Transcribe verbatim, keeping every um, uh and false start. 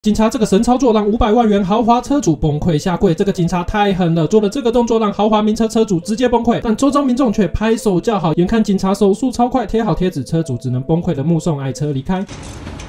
警察这个神操作让五百万元豪华车主崩溃下跪，这个警察太狠了，做了这个动作让豪华名车车主直接崩溃，但周遭民众却拍手叫好。眼看警察手速超快，贴好贴纸，车主只能崩溃的目送爱车离开。